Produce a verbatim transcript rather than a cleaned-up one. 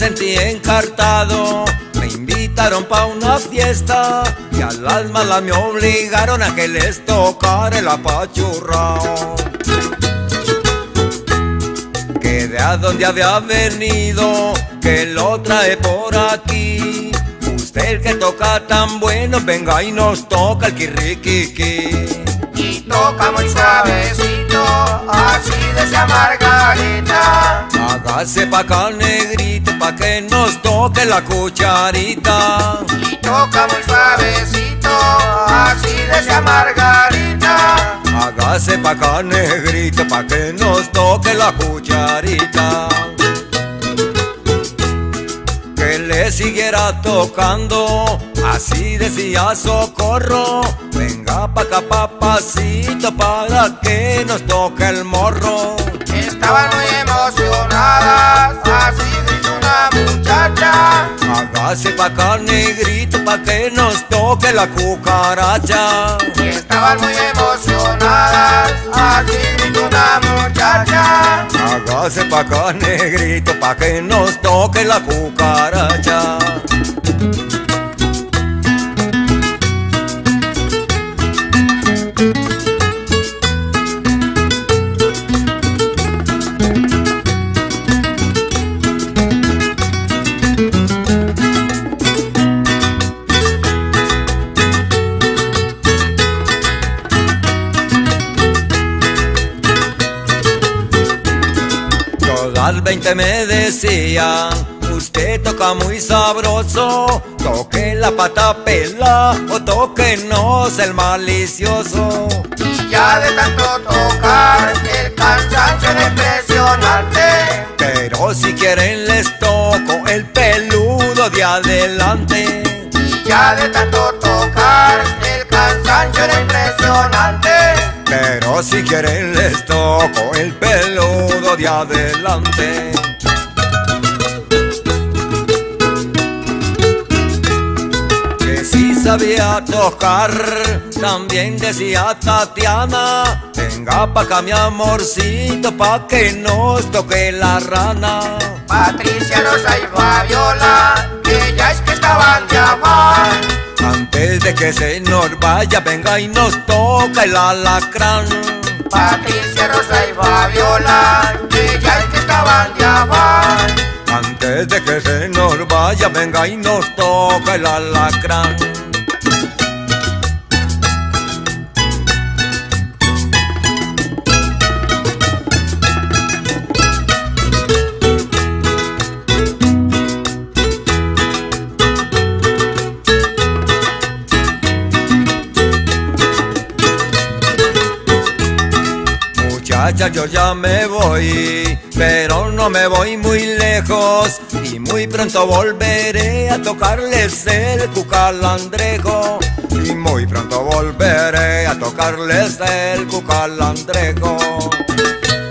sentí encartado. Me invitaron pa' una fiesta y a las malas me obligaron a que les tocara el apachurrao. Que de a donde había venido, que lo trae por aquí. Usted el que toca tan bueno, venga y nos toca el kirriquiqui. Y toca muy suavecito, así decía Margarita. Hágase pa' acá, negrito, pa' que nos toque la cucharita. Y toca muy suavecito, así decía Margarita. Hágase pa' acá, negrito, pa' que nos toque la cucharita. Que le siguiera tocando, así decía Socorro. Venga pa' acá, papacito, para que nos toque el morro. Estaban muy emocionadas, así dice una muchacha. Hágase pa' acá, negrito, pa' que nos toque la cucaracha. Estaban muy emocionadas, así dice una muchacha. Hágase pa' acá, negrito, pa' que nos toque la cucaracha. Al veinte me decían, usted toca muy sabroso, toque la pata pela o toquenos el malicioso. Y ya de tanto tocar, el cansancio era impresionante. Pero si quieren les toco el peludo de adelante. Y ya de tanto tocar, el cansancio era impresionante. Pero si quieren les toco el peludo de adelante. Que si sabía tocar, también decía Tatiana. Venga pa' acá mi amorcito, pa' que nos toque la rana. Patricia, Rosa y Fabiola, que ya es que estaban de afán. Antes de que se nos vaya, venga y nos toca el alacrán. Patricia, Rosa y Fabiola, que ya es que estaban de afán. Antes de que se nos vaya, venga y nos toca el alacrán. Muchacha, yo ya me voy, pero no me voy muy lejos, y muy pronto volveré a tocarles el cucalandrejo. Y muy pronto volveré a tocarles el cucalandrejo.